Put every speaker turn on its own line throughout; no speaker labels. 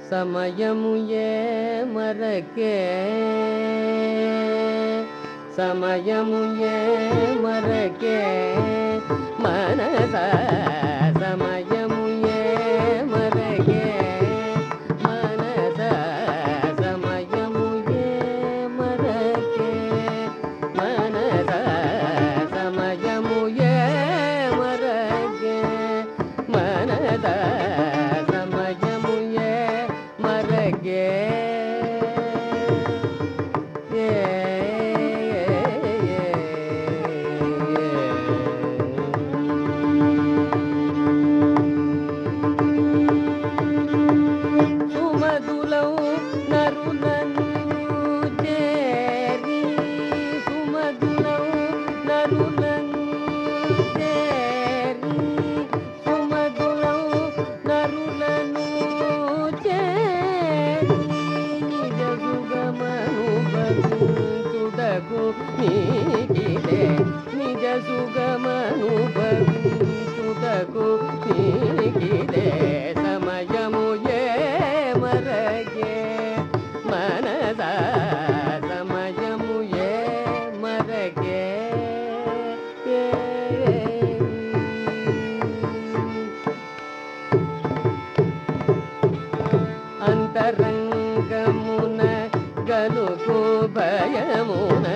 సమయము ఏ మరకే సమయము ఏ మరకే మనస సమయము ఏ మరకే మనస సమయము ఏ మరకే మనస సమయము ఏ మరకే మనస సమయము ఏ మరకే సుమధులౌ నరులను చేరి సుమధులౌ నరులను చేరి సుమధులౌ నరులను చేరి నిజ సుగమను భవించుటకు నీకిదే నిజ సుగమను భవించుటకు నీకిదే సమయము ఏ మరకే మనస సమయము ఏ మరకే అంతరంగమున గలుగు భయమున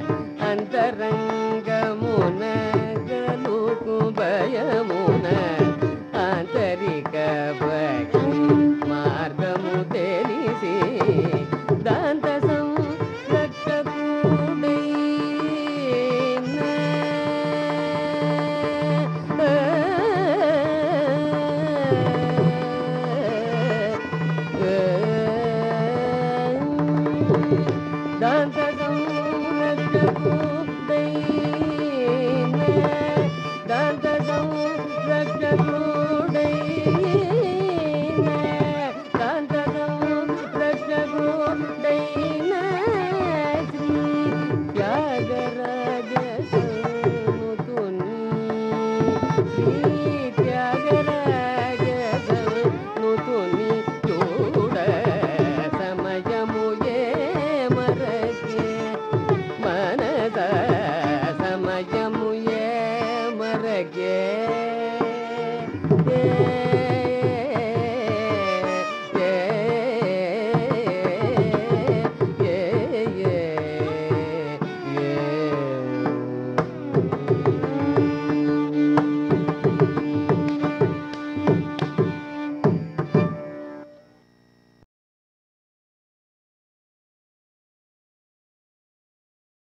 అంతరంగమున గలుగు భయమున ఆంతరిక భక్తి మార్గము తెలిసి దాంత సంరక్షకుడైన